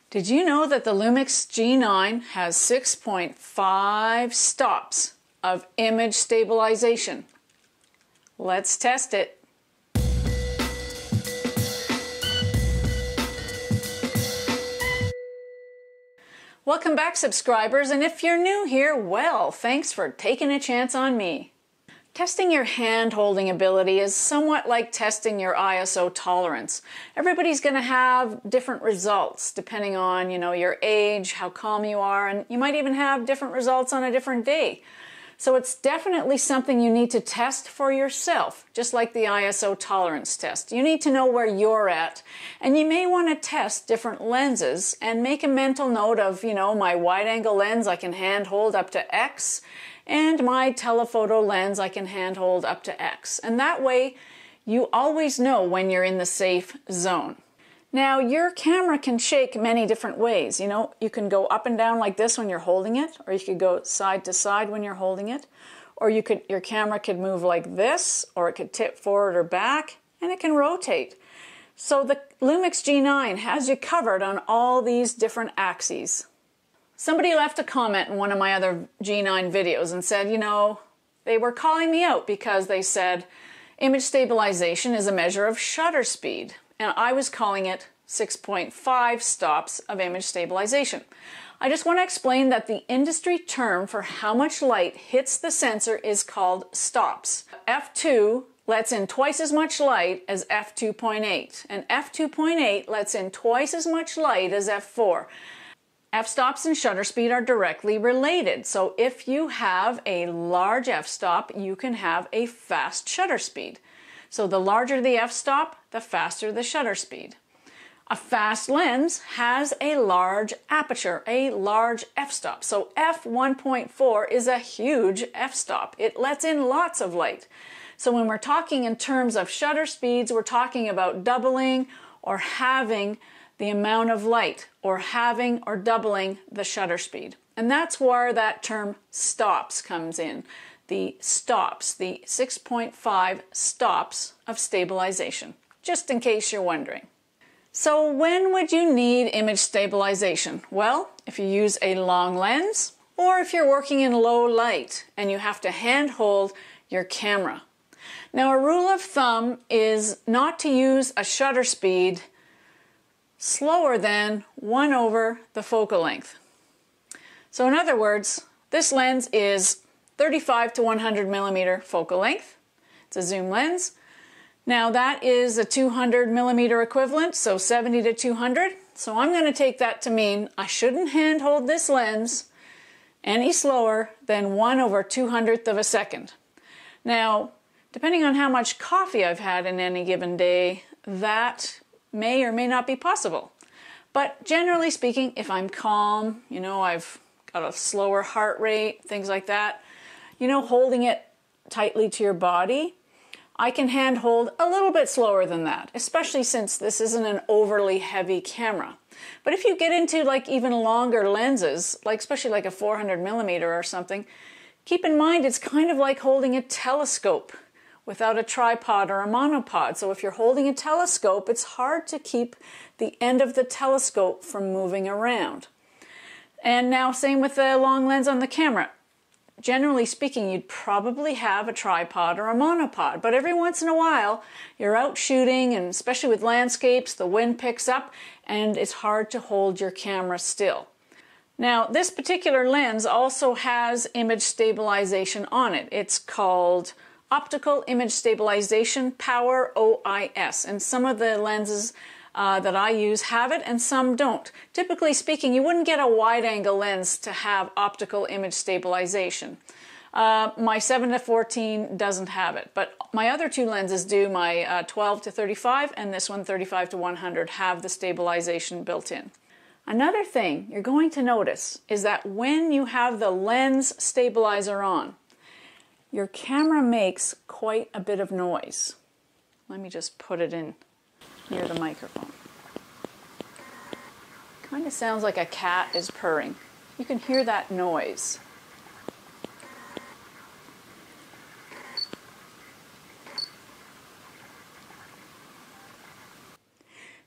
Did you know that the Lumix G9 has 6.5 stops of image stabilization? Let's test it. Welcome back, subscribers, and if you're new here, well, thanks for taking a chance on me. Testing your hand-holding ability is somewhat like testing your ISO tolerance. Everybody's going to have different results depending on, your age, how calm you are, and you might even have different results on a different day. So it's definitely something you need to test for yourself, just like the ISO tolerance test. You need to know where you're at, and you may want to test different lenses and make a mental note of, my wide-angle lens I can hand-hold up to X, and my telephoto lens I can handhold up to X. And that way you always know when you're in the safe zone. Now your camera can shake many different ways. You can go up and down like this when you're holding it, or you could go side to side when you're holding it, or your camera could move like this, or it could tip forward or back, and it can rotate. So the Lumix G9 has you covered on all these different axes. Somebody left a comment in one of my other G9 videos and said, they were calling me out because they said image stabilization is a measure of shutter speed, and I was calling it 6.5 stops of image stabilization. I just want to explain that the industry term for how much light hits the sensor is called stops. F2 lets in twice as much light as f2.8, and f2.8 lets in twice as much light as f4. F-stops and shutter speed are directly related, so if you have a large f-stop, you can have a fast shutter speed. So the larger the f-stop, the faster the shutter speed. A fast lens has a large aperture, a large f-stop. So f1.4 is a huge f-stop. It lets in lots of light. So when we're talking in terms of shutter speeds, we're talking about doubling or halving the amount of light, or halving or doubling the shutter speed. And that's where that term stops comes in. The stops, the 6.5 stops of stabilization, just in case you're wondering. So when would you need image stabilization? Well, if you use a long lens, or if you're working in low light and you have to handhold your camera. Now, a rule of thumb is not to use a shutter speed slower than 1 over the focal length. So in other words, this lens is 35 to 100 millimeter focal length. It's a zoom lens. Now that is a 200 millimeter equivalent, so 70 to 200. So I'm going to take that to mean I shouldn't handhold this lens any slower than 1 over 200th of a second. Now, depending on how much coffee I've had in any given day, that may or may not be possible. But generally speaking, if I'm calm, I've got a slower heart rate, things like that, holding it tightly to your body, I can handhold a little bit slower than that, especially since this isn't an overly heavy camera. But if you get into even longer lenses, especially like a 400 millimeter or something, keep in mind it's kind of like holding a telescope without a tripod or a monopod. So if you're holding a telescope, it's hard to keep the end of the telescope from moving around. And now same with the long lens on the camera. Generally speaking, you'd probably have a tripod or a monopod, but every once in a while you're out shooting, and especially with landscapes, the wind picks up and it's hard to hold your camera still. Now this particular lens also has image stabilization on it. It's called Optical Image Stabilization Power OIS, and some of the lenses that I use have it and some don't. Typically speaking, you wouldn't get a wide-angle lens to have optical image stabilization. My 7 to 14 doesn't have it, but my other two lenses do. My 12 to 35 and this one 35 to 100 have the stabilization built in. Another thing you're going to notice is that when you have the lens stabilizer on, your camera makes quite a bit of noise. Let me just put it in near the microphone. Kind of sounds like a cat is purring. You can hear that noise. It's not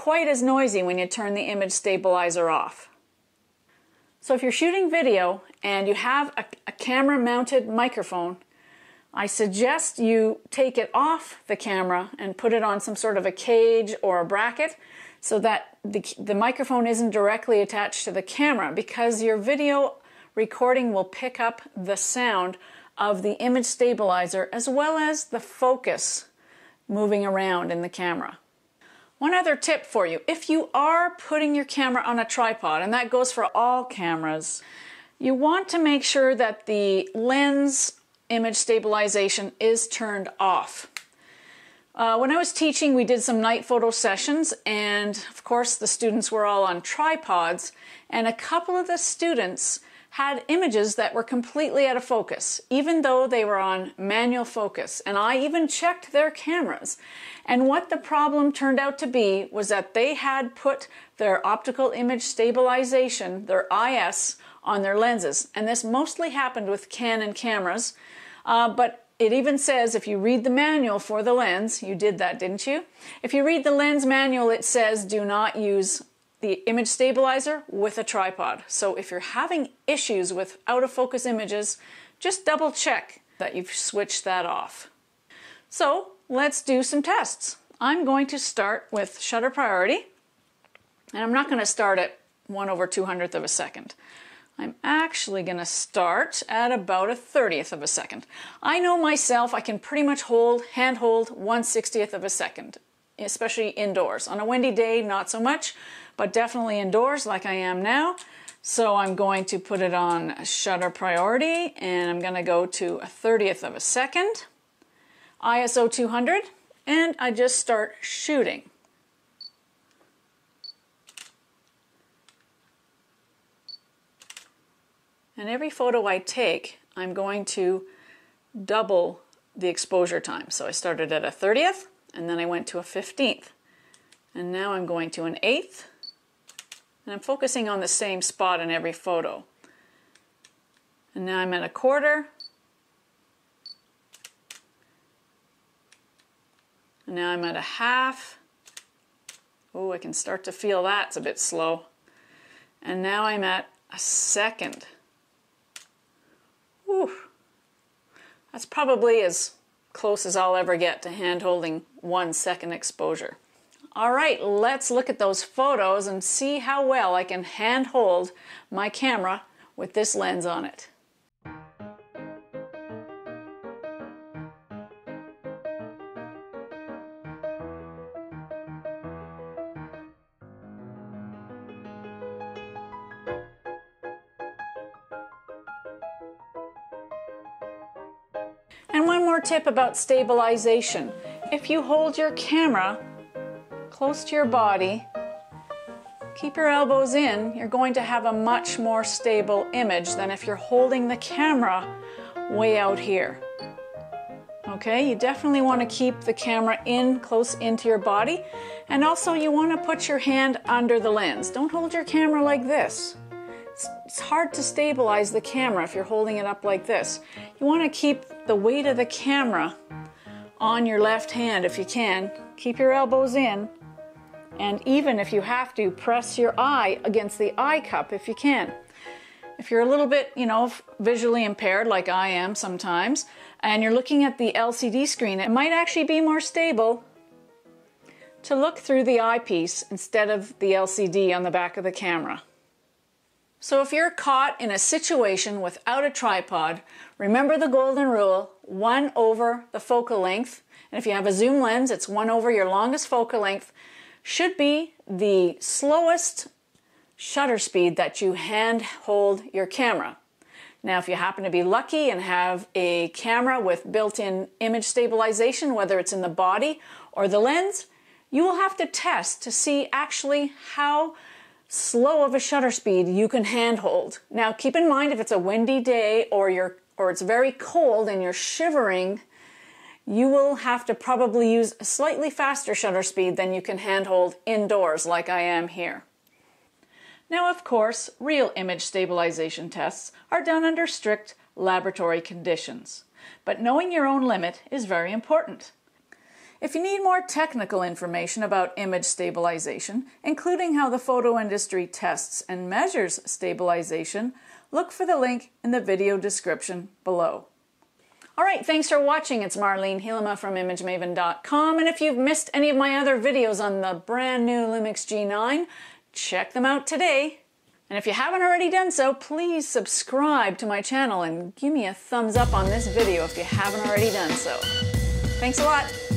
quite as noisy when you turn the image stabilizer off. So if you're shooting video and you have a camera mounted microphone, I suggest you take it off the camera and put it on some sort of a cage or a bracket so that the microphone isn't directly attached to the camera, because your video recording will pick up the sound of the image stabilizer as well as the focus moving around in the camera. One other tip for you: if you are putting your camera on a tripod, and that goes for all cameras, you want to make sure that the lens image stabilization is turned off. When I was teaching, we did some night photo sessions, and of course the students were all on tripods, and a couple of the students had images that were completely out of focus, even though they were on manual focus. And I even checked their cameras. And what the problem turned out to be was that they had put their optical image stabilization, their IS, on their lenses. And this mostly happened with Canon cameras, but it even says, if you read the manual for the lens, you did that, didn't you? If you read the lens manual, it says do not use the image stabilizer with a tripod. So if you're having issues with out of focus images, just double check that you've switched that off. So let's do some tests. I'm going to start with shutter priority, and I'm not going to start at 1/200th of a second. I'm actually going to start at about 1/30th of a second. I know myself, I can pretty much hand hold 1/60th of a second, especially indoors. On a windy day, not so much, but definitely indoors like I am now. So I'm going to put it on shutter priority, and I'm going to go to 1/30th of a second, ISO 200, and I just start shooting. And every photo I take, I'm going to double the exposure time. So I started at 1/30th, and then I went to 1/15th. And now I'm going to 1/8th. And I'm focusing on the same spot in every photo. And now I'm at 1/4. And now I'm at 1/2. Oh, I can start to feel that's a bit slow. And now I'm at 1/2. Whew. That's probably as close as I'll ever get to hand holding 1 second exposure. All right, let's look at those photos and see how well I can hand hold my camera with this lens on it. And one more tip about stabilization. If you hold your camera close to your body, keep your elbows in, you're going to have a much more stable image than if you're holding the camera way out here. Okay, you definitely want to keep the camera close into your body, and also you want to put your hand under the lens. Don't hold your camera like this. It's hard to stabilize the camera if you're holding it up like this. You want to keep the weight of the camera on your left hand if you can. Keep your elbows in, and even if you have to, press your eye against the eye cup if you can. If you're a little bit, visually impaired like I am sometimes, and you're looking at the LCD screen, it might actually be more stable to look through the eyepiece instead of the LCD on the back of the camera. So if you're caught in a situation without a tripod, remember the golden rule, 1 over the focal length. And if you have a zoom lens, it's 1 over your longest focal length, should be the slowest shutter speed that you hand hold your camera. Now, if you happen to be lucky and have a camera with built-in image stabilization, whether it's in the body or the lens, you will have to test to see actually how slow of a shutter speed you can handhold. Now keep in mind, if it's a windy day or it's very cold and you're shivering, you will have to probably use a slightly faster shutter speed than you can handhold indoors like I am here. Now, of course, real image stabilization tests are done under strict laboratory conditions, but knowing your own limit is very important. If you need more technical information about image stabilization, including how the photo industry tests and measures stabilization, look for the link in the video description below. Alright, thanks for watching. It's Marlene Helema from ImageMaven.com, and if you've missed any of my other videos on the brand new Lumix G9, check them out today. And if you haven't already done so, please subscribe to my channel and give me a thumbs up on this video if you haven't already done so. Thanks a lot.